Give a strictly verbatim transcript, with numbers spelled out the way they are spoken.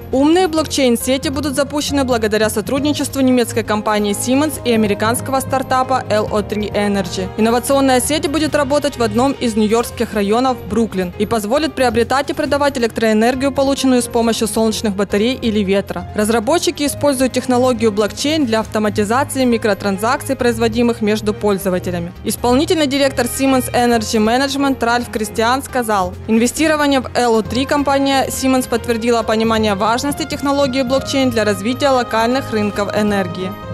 Умные блокчейн-сети будут запущены благодаря сотрудничеству немецкой компании Siemens и американского стартапа эл о три Energy. Инновационная сеть будет работать в одном из нью-йоркских районов Бруклин и позволит приобретать и продавать электроэнергию, полученную с помощью солнечных батарей или ветра. Разработчики используют технологию блокчейн для автоматизации микротранзакций, производимых между пользователями. Исполнительный директор Siemens Energy Management Ральф Кристиан сказал: инвестирование в эл о три компания Siemens подтвердила понимание важности технологии блокчейн для развития локальных рынков энергии.